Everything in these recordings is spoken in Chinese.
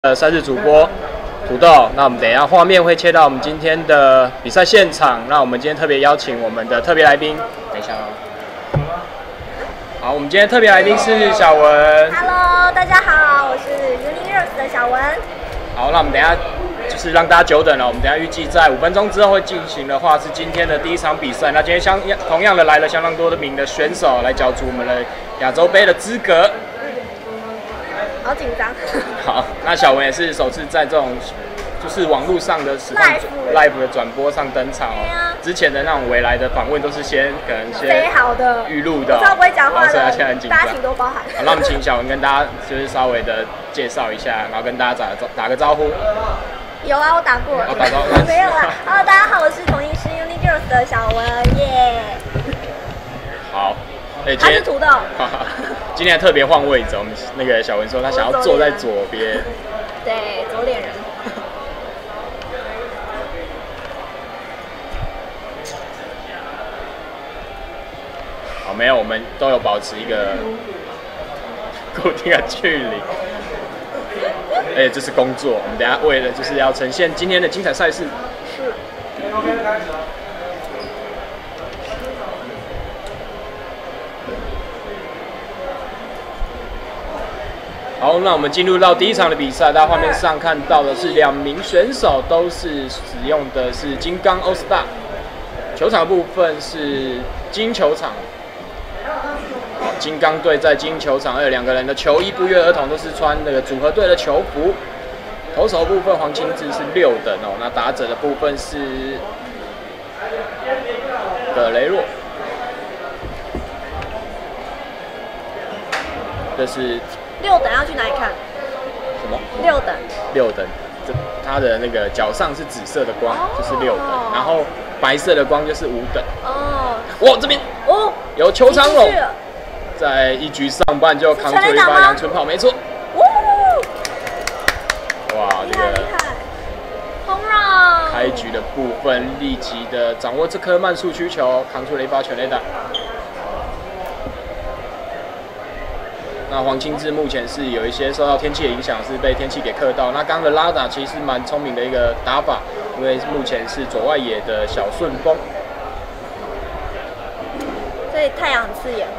赛事主播土豆。那我们等一下画面会切到我们今天的比赛现场。那我们今天特别邀请我们的特别来宾，等一下哦。好，我们今天特别来宾是小文。 Hello， 大家好，我是 Universe 的小文。 好，那我们等一下就是让大家久等了。我们等一下预计在5分钟之后会进行的话是今天的第一场比赛。那今天同样的来了相当多的名的选手来角逐我们的亚洲杯的资格。 好紧张。 好，那小文也是首次在这种就是网络上的实况 live 的转播上登场哦。之前的那种未来的访问都是可能先好的预录的， 我超不会讲话的， 现在很紧张， 大家请多包涵。 好，那我们请小文跟大家就是稍微的介绍一下，然后跟大家打个招呼。 有啊，我打过。 哦，打招呼。 没有啦。Hello， 大家好，我是同一师 Universe 的小文耶。 好。 他是土豆。 今天特别换位置，我们那个小文说他想要坐在左边。 对，左脸人。 好，没有，我们都有保持一个固定的距离。而且这是工作，我们等一下为了就是要呈现今天的精彩赛事。是。好，那我们进入到第一场的比赛。大家画面上看到的是2名选手都是使用的是金刚 All Star， 球场的部分是金球场。金刚队在金球场，2个人的球衣不约而同都是穿那个组合队的球服。投手部分黄清志是6等哦，那打者的部分是葛雷洛。这是 6等要去哪里看？ 什么 ？6等。 6等，它的那个脚上是紫色的光，就是6等，然后白色的光就是5等。哦。哇，这边有球场龙，在1局上半就扛出一发阳春炮，没错。哇，这个轰让！ 开局的部分立即的掌握这颗慢速曲球，扛出了一发全垒打。那黄清志目前是有一些受到天气的影响，是被天气给克到。那刚刚的拉打其实蛮聪明的一个打法，因为目前是左外野的小顺风， 所以太阳很刺眼。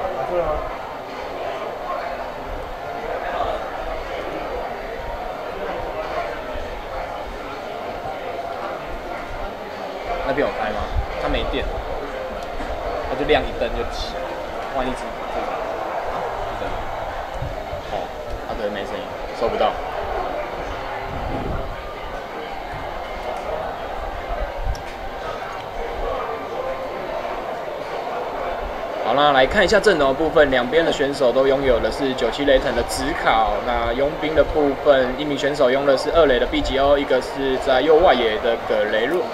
那边有开吗？它没电，它就亮一灯就起，换一只。对，没声音，收不到。好，那来看一下阵容的部分，两边的选手都拥有的是97雷腾的紫考。那佣兵的部分，一名选手拥的是2垒的 BGO， 一个是在右外野的葛雷洛。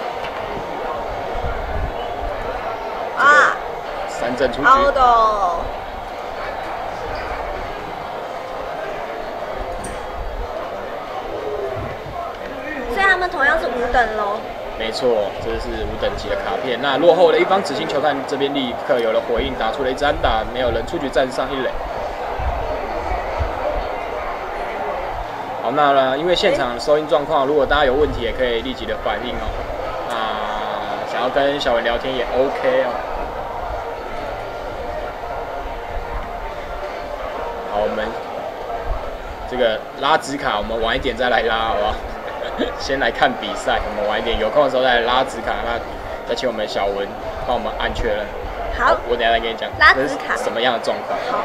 啊！3振出局。 好的。他们同样是5等喽。 没错，这是5等级的卡片。那落后的一方紫星球探这边立刻有了回应，打出了一支安打，没有人出局，站上1垒。好，那因为现场收音状况，如果大家有问题，也可以立即的反映哦。那想要跟小文聊天也 OK 哦。好，我们这个拉纸卡，我们晚一点再来拉，好不好？先来看比赛，我们晚一点有空的时候再来拉纸卡，那再请我们小文帮我们按确认。 好， 我等一下再跟你讲拉纸卡什么样的状况。 好。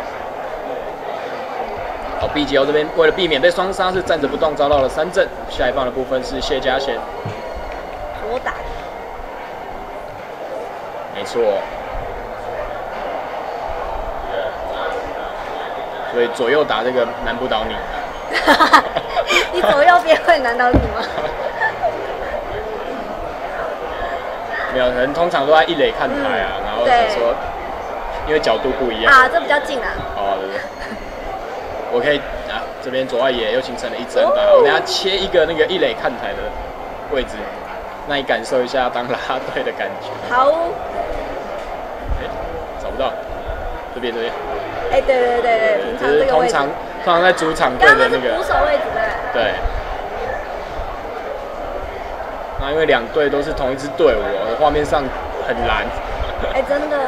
好 ，BGO 这边为了避免被双杀，是站着不动，遭到了3振。下一棒的部分是谢家贤， 左打。 没错。所以左右打这个难不倒你。 你左右边会难倒你吗？ 没有，人通常都在1垒看台啊，然后想说，因为角度不一样啊，这比较近啊。 哦，对对。我可以啊，这边左外野又形成了1支安打，我等下切一个那个1垒看台的位置，那你感受一下当啦啦队的感觉。 好。 找不到，这边。 哎，对，平常这个位置。 通常在主场队的那个。 刚刚是捕手位置对。 对。 那因为两队都是同一支队伍，画面上很蓝。 哎，真的。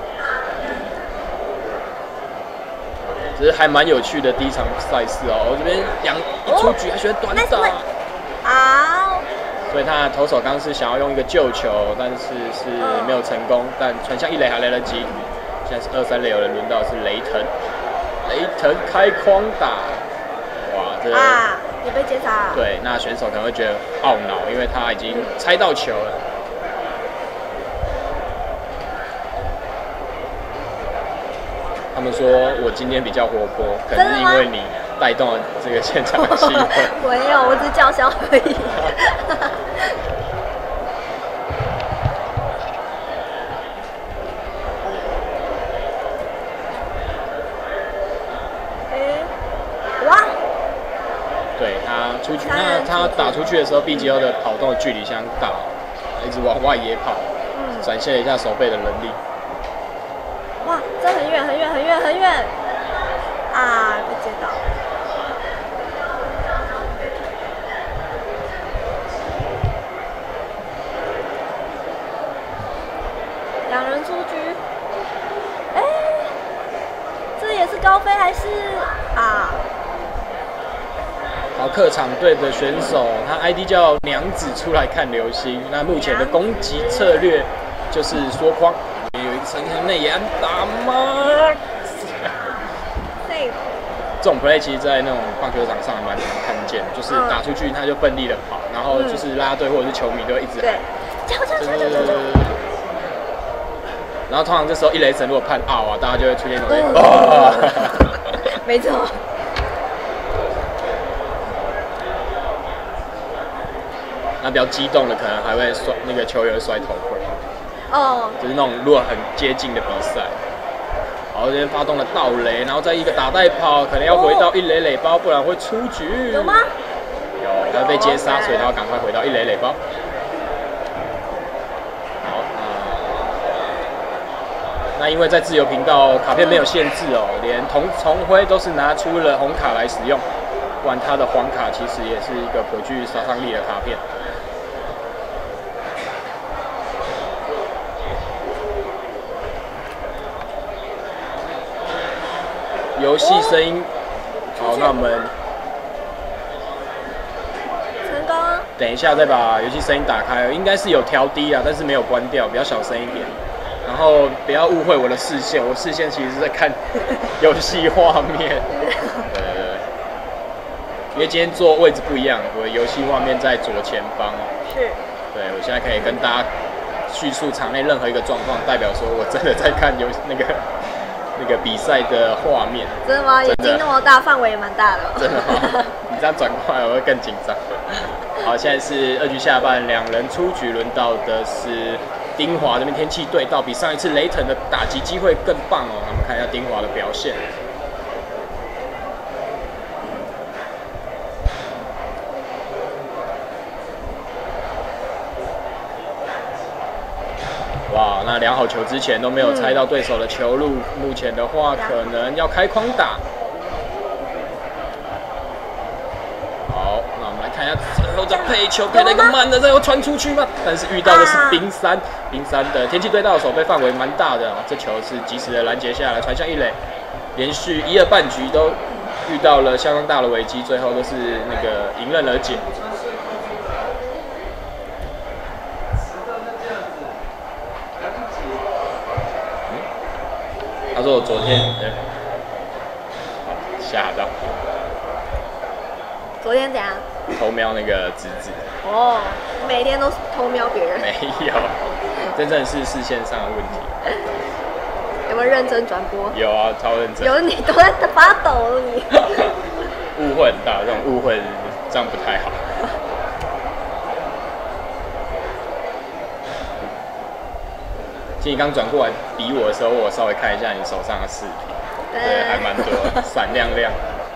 只是还蛮有趣的第一场赛事哦。我这边一出局还选短打。 啊！ 所以他的投手刚是想要用一个救球，但是没有成功，但传向一垒还来得及。现在是2、3垒，有人轮到是雷腾，雷腾开框打，哇，这也被接杀。 对，那选手可能会觉得懊恼，因为他已经猜到球了。他们说我今天比较活泼，可能是因为你带动了这个现场的气氛。 没有，我只是叫嚣而已。哇！对他出去，那他打出去的时候，BGO 的跑动的距离相当大，一直往外野跑，展现了一下手背的能力。 哇，这很远很远很远很远啊！被接到。2人出局。哎，这也是高飞还是啊？ 好，客场队的选手，他 ID 叫娘子出来看流星。那目前的攻击策略就是缩框。有一个长线内野安打吗？这种 play 其实，在那种棒球场上还蛮常看见，就是打出去他就奋力的跑，然后就是拉队或者是球迷都会一直喊，然后通常这时候一垒审如果判 out 啊，大家就会出现一种没错。 那比较激动的，可能还会摔那个球员摔头盔。就是那种如果很接近的比赛。好，这边发动了盗垒，然后再一个打带跑，可能要回到一垒垒包，不然会出局。 有吗？ 有，他被接杀，所以他要赶快回到一垒垒包。好，那因为在自由频道卡片没有限制哦，连重徽都是拿出了红卡来使用，不然他的黄卡其实也是一个颇具杀伤力的卡片。游戏声音，好，那我们成功。 等一下再把游戏声音打开，应该是有调低啊，但是没有关掉，比较小声一点。然后不要误会我的视线，我视线其实是在看游戏画面。因为今天坐位置不一样，我的游戏画面在左前方哦。 是。 对，我现在可以跟大家叙述场内任何一个状况，代表说我真的在看那个比赛的画面。 真的吗？眼睛那么大，范围也蛮大的。 真的吗？你这样转过来我会更紧张。好，现在是2局下半，2人出局，轮到的是丁华这边天气对到，比上一次雷腾的打击机会更棒哦。我们看一下丁华的表现。哇，那量好球之前都没有猜到对手的球路，目前的话可能要开框打。好，那我们来看一下最后的配球，配了一个慢的，最后传出去吗？但是遇到的是冰山的天气对到的守备范围蛮大的，这球是及时的拦截下来，传向一垒，连续1、2半局都遇到了相当大的危机，最后都是那个迎刃而解。他说我昨天，吓到。 昨天怎样？ 偷瞄那个侄子。 哦，每天都偷瞄别人。 没有，真正是视线上的问题。 有没有认真转播？ 有啊，超认真。 有，你都在发抖了你。 误会很大，这种误会这样不太好。其实你刚转过来比我的时候，我稍微看一下你手上的视频，对，还蛮多，闪亮亮。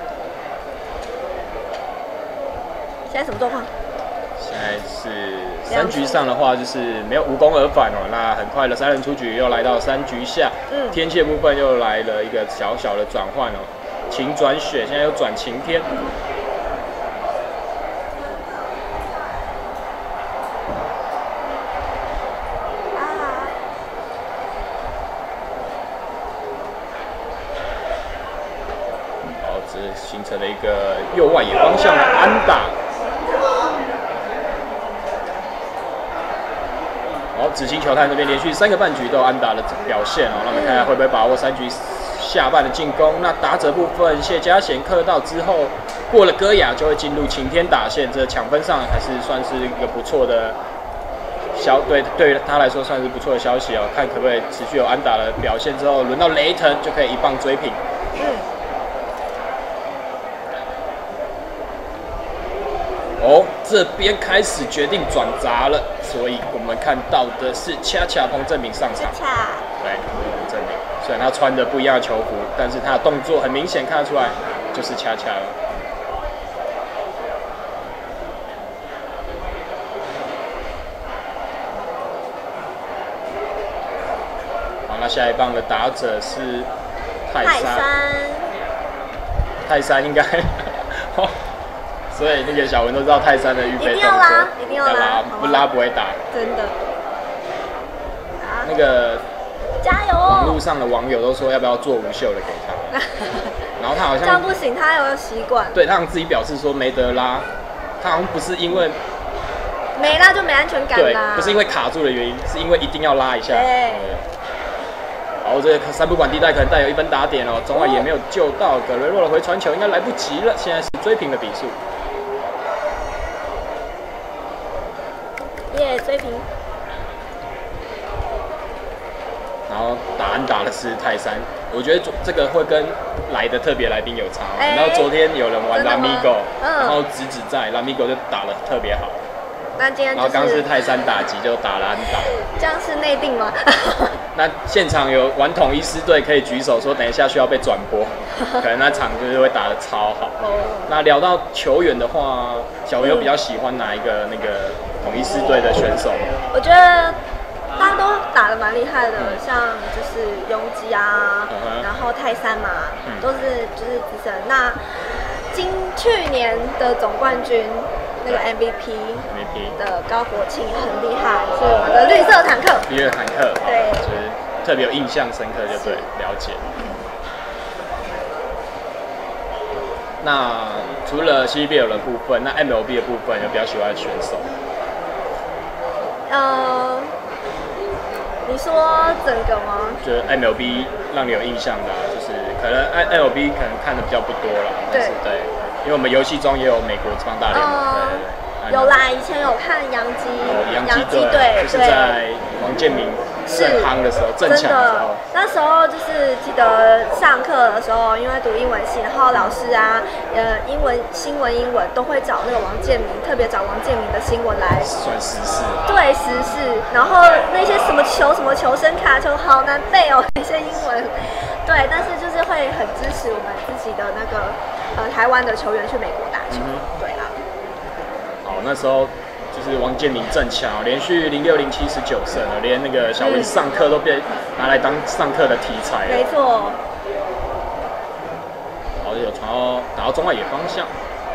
现在什么状况？ 现在是3局上的话，就是没有无功而返哦。那很快的3人出局，又来到3局下，天气的部分又来了一个小小的转换哦，晴转雪，现在又转晴天。 成了一个右外野方向的安打。好，紫金球探这边连续3个半局都有安打的表现哦，那我们看看会不会把握3局下半的进攻。那打者部分，谢家贤克到之后过了戈雅就会进入晴天打线，这抢分上还是算是一个不错的对他来说算是不错的消息哦。看可不可以持续有安打的表现之后，轮到雷腾就可以一棒追平。哦，这边开始决定转砸了，所以我们看到的是恰恰彭正明上场。对，彭正明虽然他穿的不一样的球服，但是他的动作很明显看得出来就是恰恰了。好，那下一棒的打者是泰山。泰山应该。所以那个小文都知道泰山的预备动作， 一定要拉， 不拉不会打。 真的。 那个加油！ 网络上的网友都说要不要做无袖的给他，然后他好像这样不行，他有习惯。 对，他好像自己表示说没得拉，他好像不是因为没拉就没安全感啦， 对，不是因为卡住的原因，是因为一定要拉一下。 对。 好，这个三不管地带可能带有1分打点哦，中外也没有救到，葛雷洛的回传球应该来不及了，现在是追平的比数。 追平。 然后打安打的是泰山，我觉得这个会跟来的特别来宾有差。然后昨天有人玩拉米狗，然后直在拉米狗就打得特别好。 那今天然后刚是泰山打击就打了安打。 这样是内定吗？ 那现场有玩统一狮队可以举手说，等一下需要被转播，可能那场就是会打得超好。那聊到球员的话，小朋友比较喜欢哪一个那个统一狮队的选手？ 我觉得大家都打得蛮厉害的，像就是拥挤啊，然后泰山嘛，都是就是资深。那去年的总冠军。那个 MVP 的高国庆很厉害，是我们的绿色坦克。 绿色坦克， 对， 就是特别有印象深刻，就对，了解。那除了 CBL 的部分，那 MLB 的部分有比较喜欢的选手？ 你说整个吗？ 就是 MLB 让你有印象的，就是可能 MLB 可能看的比较不多了，但是对。因为我们游戏中也有美国职棒大联盟， 有啦，以前有看洋基队， 就是在王建民正夯的时候，正强的时候。 那时候就是记得上课的时候，因为读英文系，然后老师啊，新闻都会找那个王建民，特别找王建民的新闻来算时事。 对时事，然后那些什么球声卡球好难背哦，那些英文。对，但是就是会很支持我们自己的那个台湾的球员去美国打球，对啊。 好，那时候就是王建民正强，连续06、07、19胜了，连那个小文上课都被拿来当上课的题材了。 没错。 好，有传打到中外野方向。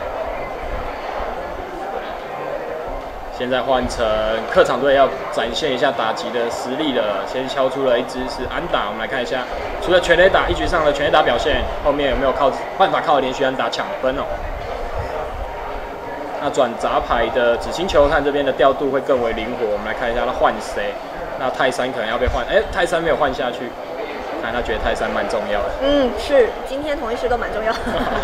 现在换成客场队要展现一下打击的实力了，先敲出了一支是安打，我们来看一下，除了全垒打1局上的全垒打表现，后面有没有办法靠连续安打抢分哦？那转杂牌的紫青球探这边的调度会更为灵活，我们来看一下他换谁。那泰山可能要被换，泰山没有换下去，看他觉得泰山蛮重要的。 是，今天同一师都蛮重要的。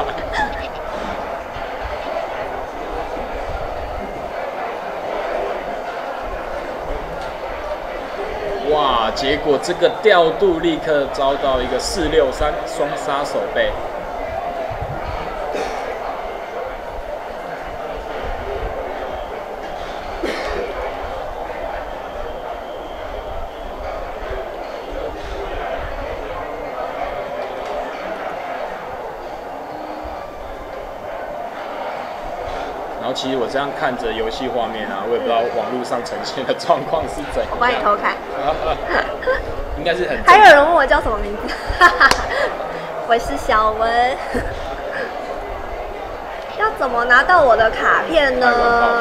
哇！结果这个调度立刻遭到一个4-6-3双杀守备。然后其实我这样看着游戏画面啊，我也不知道网络上呈现的状况是怎样。 我帮你偷看。 应该是很。 还有人问我叫什么名字？我是小文。要怎么拿到我的卡片呢？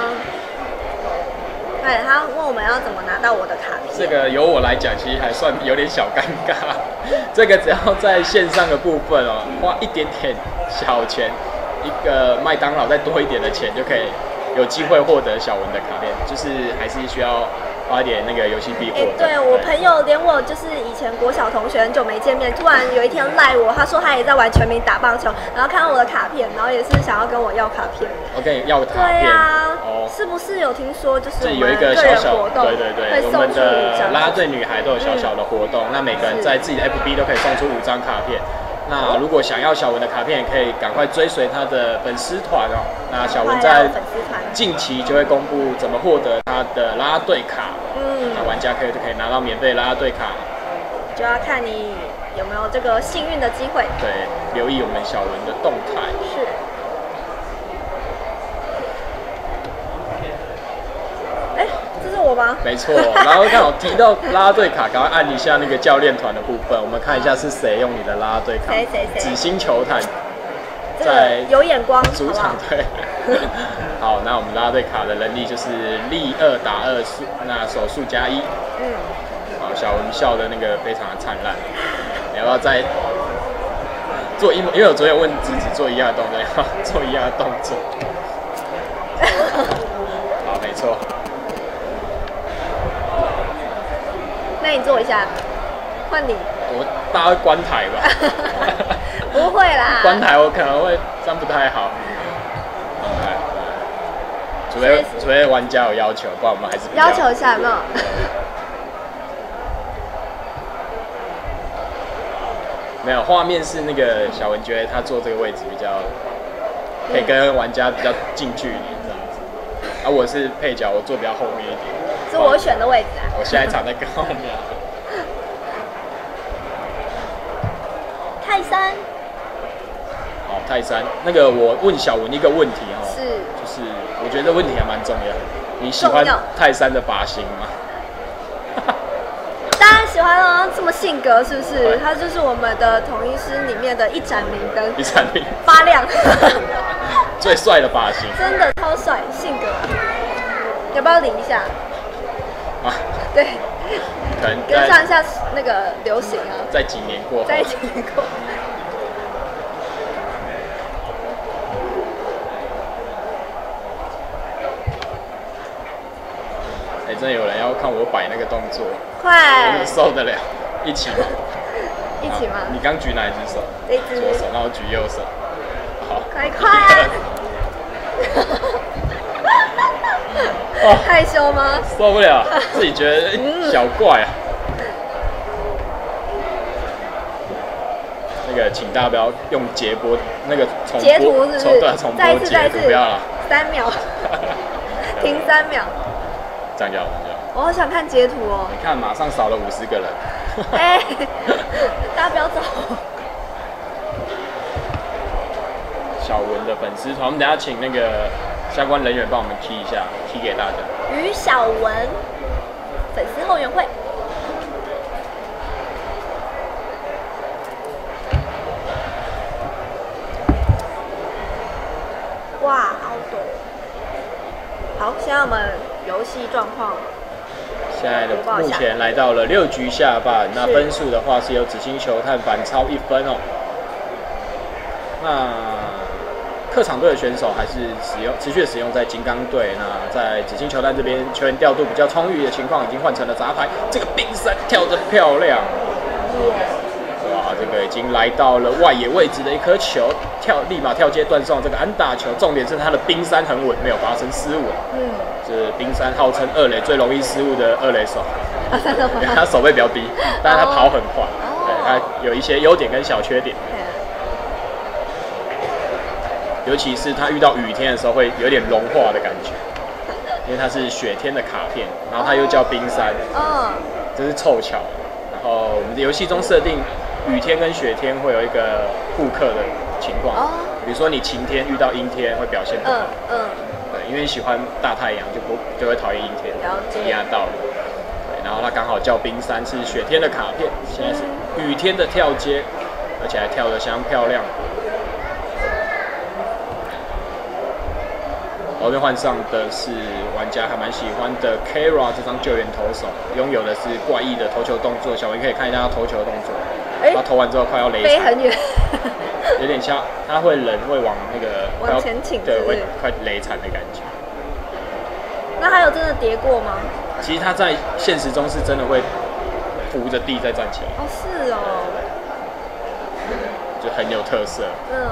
对，他问我们要怎么拿到我的卡片。 这个由我来讲，其实还算有点小尴尬。这个只要在线上的部分哦，花一点点小钱。 一个麦当劳再多一点的钱就可以有机会获得小文的卡片，就是还是需要花一点那个游戏币获得。 对我朋友连我就是以前国小同学很久没见面，突然有一天赖我，他说他也在玩全民打棒球，然后看到我的卡片，然后也是想要跟我要卡片。 我跟你要个卡片。 对啊，是不是有听说就是有一个小小活动？ 对，我们的啦啦队女孩都有小小的活动，那每个人在自己的 FB 都可以送出5张卡片。那如果想要小文的卡片，也可以赶快追随他的粉丝团哦。那小文在近期就会公布怎么获得他的啦啦队卡。那玩家就可以拿到免费啦啦队卡， 就要看你有没有这个幸运的机会。 对，留意我们小文的动态。 是。我吗？ 没错，然后刚好提到啦啦队卡，赶快按一下那个教练团的部分，我们看一下是谁用你的啦啦队卡。 谁？ 紫星球探， 在有眼光主场队。好，那我们啦啦队卡的能力就是力2打2，那手速加1。好，小文笑的那个非常的灿烂。你要不要再做因为我昨天有问子做一样的动作，要做一样的动作。好，没错。 那你做一下，换你。 我大概会关台吧。 不会啦。 关台我可能会站不太好。除非玩家有要求，不然我们还是要求一下有没有？ 没有，画面是那个小文觉得他坐这个位置比较可以跟玩家比较近距离这样子。啊，我是配角，我坐比较后面一点。 是我选的位置啊。 我现在藏在更后面。 泰山。 好，泰山，那个我问小文一个问题哦，就是我觉得问题还蛮重要的，你喜欢泰山的发型吗？ 当然喜欢哦，这么性格是不是？他就是我们的统一师里面的一盏明灯， 一盏明发亮， 最帅的发型， 真的超帅，性格。要不要理一下？ 啊， 对， 可能跟上一下那个流行啊。 在几年过后，真的有人要看我摆那个动作， 快， 受得了？一起吗？ 一起吗？ 你刚举哪一只手？ 这只。 左手，那我举右手。好， 快！害羞吗？ 受不了，自己觉得小怪啊。那个，请大家不要用截播那个重播， 截图是不是？ 重播截图不要了。 3秒，停3秒。 这样就好， 我好想看截图哦。 你看，马上少了50个人。 哎，大家不要走。 小文的粉丝团，我们等下请那个相关人员帮我们 key 一下 ，key 给大家。 于小文粉丝后援会。哇，好多。好，现在我们游戏状况。 现在的目前来到了6局下半，那分数的话是由紫星球探反超1分哦。那客场队的选手还是持续的使用在金刚队，那在紫星球探这边球员调度比较充裕的情况，已经换成了杂牌。这个冰山跳得漂亮。哇，这个已经来到了外野位置的一颗球，立马跳接断送这个安打球。重点是他的冰山很稳，没有发生失误。是冰山号称2垒最容易失误的2垒手。他手背比较低，但是他跑很快。对，他有一些优点跟小缺点。尤其是他遇到雨天的时候，会有点融化的感觉，因为它是雪天的卡片，然后它又叫冰山。这是凑巧。然后我们的游戏中设定，雨天跟雪天会有一个互克的情况。比如说你晴天遇到阴天会表现不好。对，因为你喜欢大太阳，就会讨厌阴天。一样的道理。对，然后它刚好叫冰山，是雪天的卡片，现在是雨天的跳接，而且还跳得相当漂亮。后面换上的是玩家还蛮喜欢的 Kara 这张救援投手，拥有的是怪异的投球动作。小文可以看一下他投球的动作，他投完之后快要垒场， 飞很远， 有点像他会人会往那个往前倾， 对， 是会快累惨的感觉。 那他有真的跌过吗？ 其实他在现实中是真的会扶着地再站起来。 哦，是哦。 就很有特色。嗯。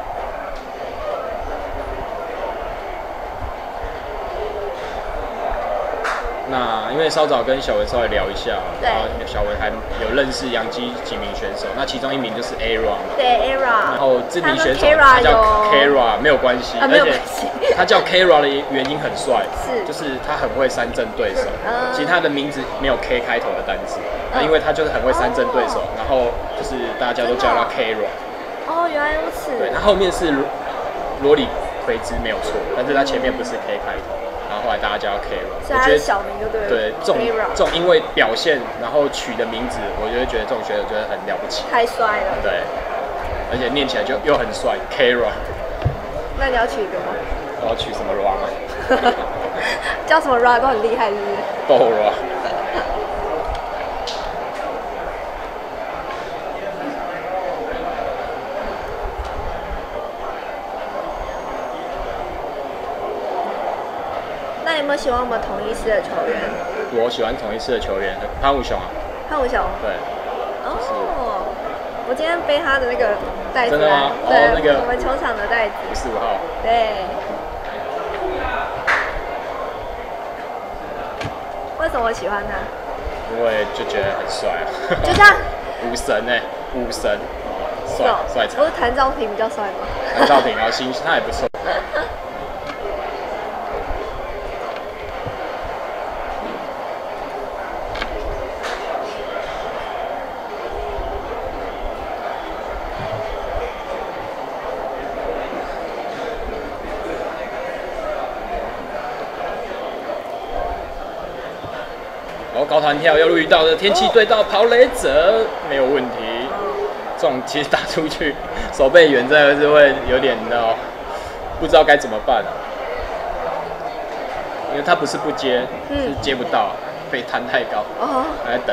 那因为稍早跟小文稍微聊一下，然后小文还有认识洋基几名选手，那其中一名就是 ERA 嘛。 对 ERA。 然后这名选手他叫 Kara， 没有关系， 而且他叫 Kara 的原因很帅， 是就是他很会三振对手。其实他的名字没有 K 开头的单字，因为他就是很会三振对手，然后就是大家都叫他 Kara。 哦，原来如此。 对，他后面是罗里奎兹没有错，但是他前面不是 K 开头。然后后来大家叫 Kara， 我觉得小名就对了。 对，这种因为表现然后取的名字，我就会觉得这种选手觉得很了不起， 太帅了。 对，而且念起来就又很帅 ，Kara。 那你要取一个吗？ 我要取什么 Ra？ 叫什么 Ra 都很厉害，是不是 ？Bora。 那有没有喜欢我们同一师的球员？ 我喜欢同一师的球员潘武雄啊。 潘武雄。 对。 哦，我今天背他的那个袋子。 真的吗？ 对， 那个我们球场的袋子。 55号。 对。为什么我喜欢他？ 因为就觉得很帅啊。 就像武神哎，武神，帅。 不是谭兆廷比较帅吗？ 谭兆廷，然后新他也不错。高弹跳要遇到的天气对到跑垒者没有问题，这种其实打出去，守备员真的是会有点不知道该怎么办，因为他不是不接，是接不到，被弹太高，还在等。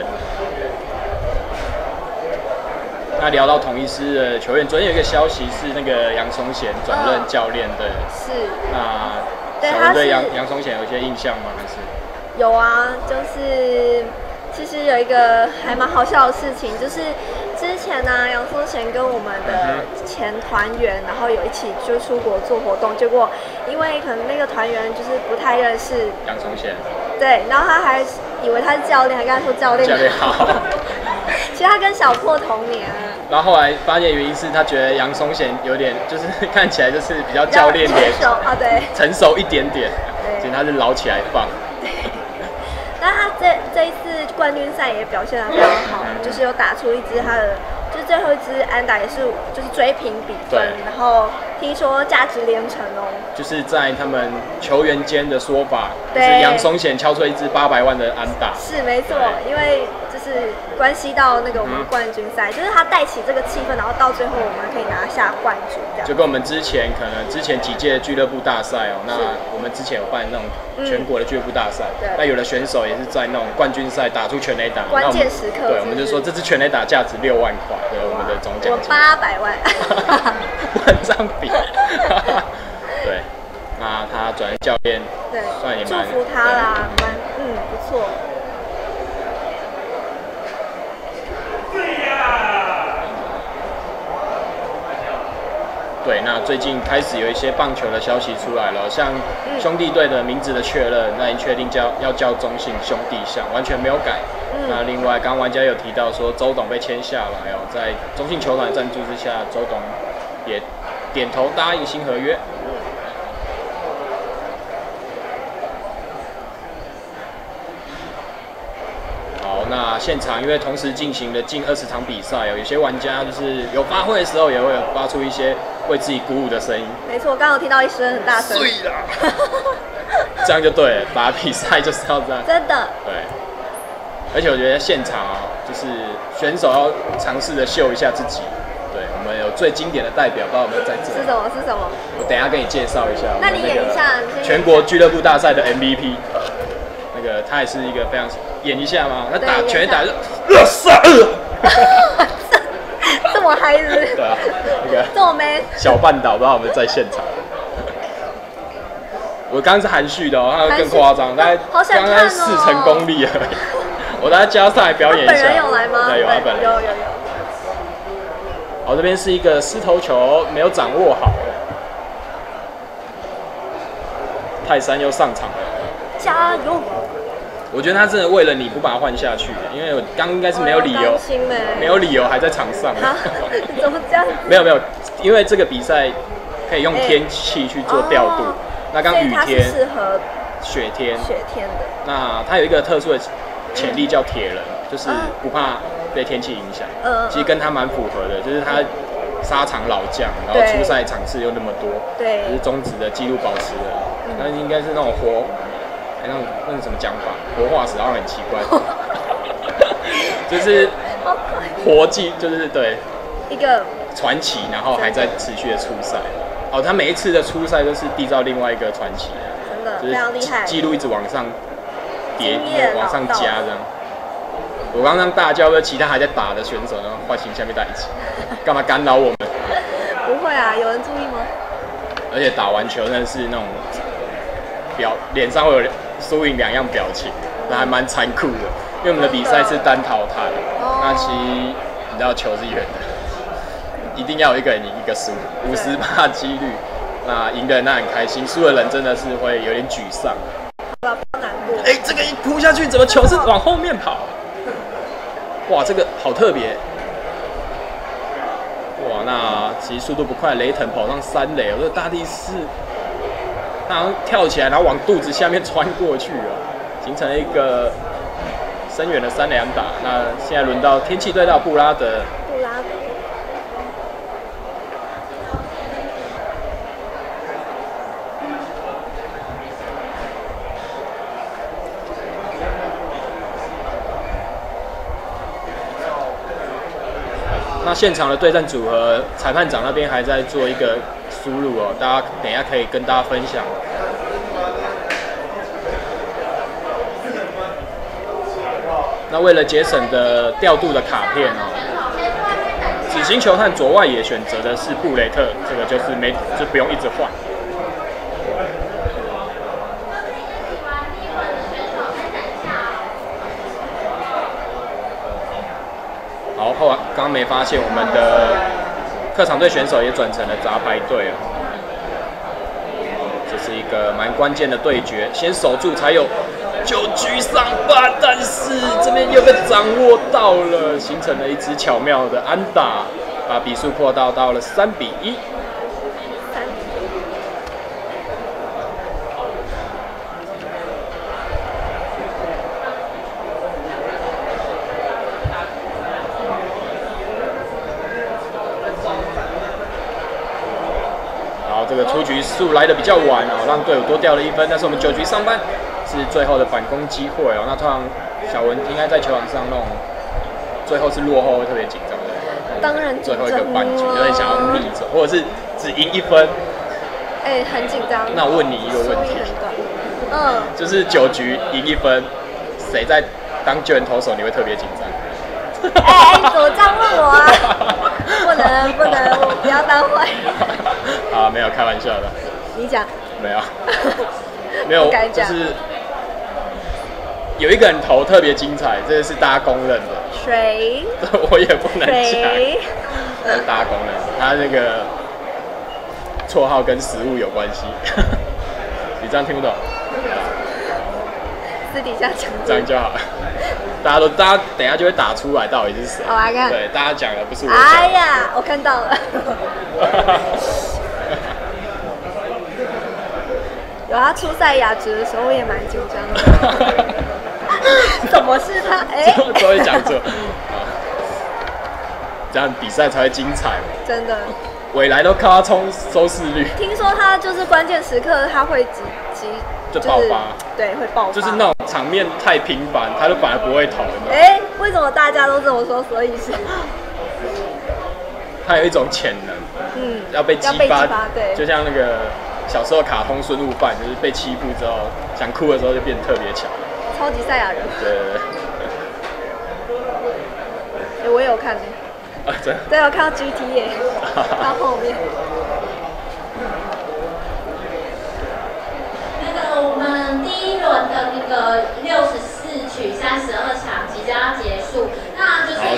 那聊到同一师的球员，昨天有一个消息是那个杨松贤转任教练的， 是。 那小文对杨松贤有一些印象吗？还是？ 有啊，就是其实有一个还蛮好笑的事情，就是之前呢，杨松贤跟我们的前团员，然后有一起就出国做活动，结果因为可能那个团员就是不太认识杨松贤， 对，然后他还以为他是教练，还跟他说教练好。其实他跟小破同年。 然后后来发现原因是他觉得杨松贤有点就是看起来就是比较教练脸， 对， 成熟一点点，其实他是捞起来放。 但他这一次冠军赛也表现得非常好，就是有打出一支他的，就是最后一支安打也是就是追平比分，然后听说价值连城哦。就是在他们球员间的说法，就是杨松贤敲出一支800万的安打。 是没错，因为就是关系到那个我们冠军赛，就是他带起这个气氛，然后到最后我们可以拿下冠军这样。 就跟我们之前几届俱乐部大赛哦，那我们之前有办那种全国的俱乐部大赛，那有的选手也是在那种冠军赛打出全垒打， 关键时刻， 对，我们就说这支全垒打价值6万块，对，我们的总奖金 800万， 不能这样比。对，那他转任教练， 对， 算也蛮祝福他啦，不错。 对，那最近开始有一些棒球的消息出来了，像兄弟队的名字的确认，那已经确定要叫中信兄弟象，完全没有改。那另外，刚刚玩家有提到说周董被签下来哦，在中信球团赞助之下，周董也点头答应新合约。那现场因为同时进行了近20场比赛有些玩家就是有发挥的时候，也会有发出一些为自己鼓舞的声音。 没错，刚刚有听到一声很大声。 碎啦！这样就对了，打比赛就是要这样。 真的。 对。而且我觉得现场就是选手要尝试的秀一下自己。对，我们有最经典的代表，不知道有没有在这？ 是什么？是什么？ 我等一下给你介绍一下。 那你演一下， 全国俱乐部大赛的 MVP。那个他也是一个非常演一下嘛，他打全垒打就这么嗨是不是？ 对啊，那个这么 man。 小半岛不知道我们在现场。 我刚刚是含蓄的哦，他更夸张，大概刚刚4成功力而已。我大家加上来表演一下。 本人有来吗？ 对，有他本人。 有。 好，这边是一个狮头球，没有掌握好。泰山又上场了， 加油！ 我觉得他真的为了你不把他换下去，因为我刚应该是没有理由，没有理由还在场上。 怎么这样？ 没有，因为这个比赛可以用天气去做调度。那刚雨天适合雪天的。 那它有一个特殊的潜力叫铁人，就是不怕被天气影响。其实跟他蛮符合的，就是他沙场老将，然后出赛场次又那么多， 对， 就是中职的纪录保持人。那应该是那种那种什么讲法，活化石好像很奇怪，就是活祭，就是对一个传奇，然后还在持续的出赛。哦，他每一次的出赛都是缔造另外一个传奇， 真的就是非常厉害， 记录一直往上叠，往上加这样。我刚刚大叫，其他还在打的选手，然后唤醒下面在一起，干嘛干扰我们？ 不会啊，有人注意吗？ 而且打完球真的是那种脸上会有输赢两样表情，那还蛮残酷的。因为我们的比赛是单淘汰，那其实你知道球是圆的，一定要有一个人赢一个输，50%几率。那赢的人那很开心，输的人真的是会有点沮丧。 难过。 这个一扑下去，怎么球是往后面跑？哇，这个好特别。哇，那其实速度不快，雷腾跑上3垒，我这大力士，他好像跳起来，然后往肚子下面穿过去啊，形成了一个深远的3垒安打。那现在轮到天气队到布拉德。那现场的对战组合，裁判长那边还在做一个输入哦，大家等一下可以跟大家分享。那为了节省的调度的卡片哦，紫星球和左外野选择的是布雷特，这个就不用一直换。好，刚刚没发现我们的客场队选手也转成了杂牌队哦。这是一个蛮关键的对决，先守住才有9局上半，但是这边又被掌握到了，形成了一支巧妙的安打，把比数扩大到了3-1。这个出局数来的比较晚哦，让队友多掉了1分。但是我们9局上半是最后的反攻机会哦。那通常小文应该在球场上那种最后是落后会特别紧张的， 当然最后一个半局有点想要逆走，或者是只赢1分。 很紧张。 那我问你一个问题，就是9局赢1分，谁在当救援投手你会特别紧张？ 怎么这样问我啊？不能，我不要当坏。 啊，没有开玩笑的。 你讲。 没有，没有，就是有一个人投特别精彩，这是大家公认的。 谁？ 我也不能讲。这是大家公认的，他那个绰号跟食物有关系。你这样听不懂？ 私底下讲。 这样就好了。大家等一下就会打出来到底是谁。 我来看。 对，大家讲的不是我讲。 哎呀，我看到了。有他出赛雅职的时候，我也蛮紧张的。怎么是他？ 都会讲错。这样比赛才会精彩。 真的。 未来都靠他冲收视率。 听说他就是关键时刻他会就爆发， 对，会爆发， 就是那种场面太频繁，他就反而不会投。 为什么大家都这么说？所以是他有一种潜能，要被激发， 对， 就像那个小时候卡通孙悟饭，就是被欺负之后想哭的时候就变得特别强， 超级赛亚人。 对。 我也有看真的？ 对，我看到 GT 耶，到后面。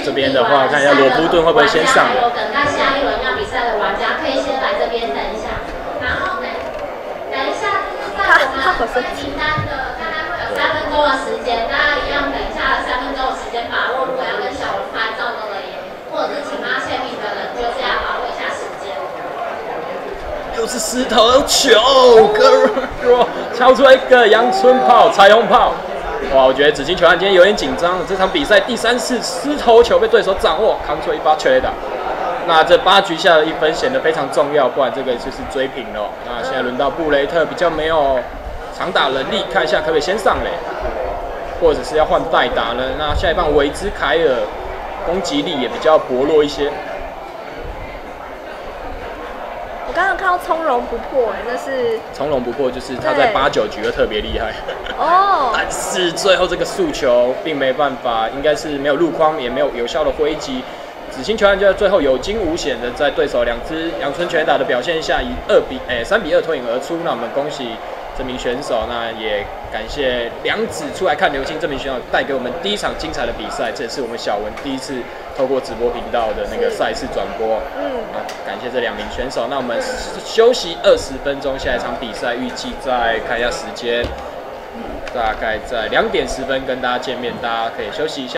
这边的话，看一下罗布顿会不会先上。 那下一轮要比赛的玩家可以先来这边等一下，然后等一下，在我们名单的大概会有3分钟的时间，大家一样等一下3分钟的时间把握，如果要跟小文拍照的人，或者是请他签名的人，就是要把握一下时间。 又是石头球，敲出来一个阳春炮、彩虹炮。哇，我觉得紫金球员今天有点紧张。这场比赛第3次狮头球被对手掌握，扛出一发全垒打。那这8局下的1分显得非常重要，不然这个就是追平了。那现在轮到布雷特，比较没有长打能力，看一下可不可以先上垒，或者是要换代打呢？那下一棒维兹凯尔攻击力也比较薄弱一些。 我刚刚看到从容不迫，那是从容不迫，就是他在8、9局会特别厉害。 哦。 但是最后这个速球并没办法，应该是没有入框，也没有有效的挥击。紫金球员就在最后有惊无险的在对手2支阳春全垒打的表现下，以3比2脱颖而出。那我们恭喜这名选手，那也感谢梁子出来看流星这名选手带给我们第一场精彩的比赛，这也是我们小文第一次透过直播频道的那个赛事转播。感谢这2名选手。那我们休息20分钟，下一场比赛预计再看一下时间，大概在2点10分跟大家见面，大家可以休息一下。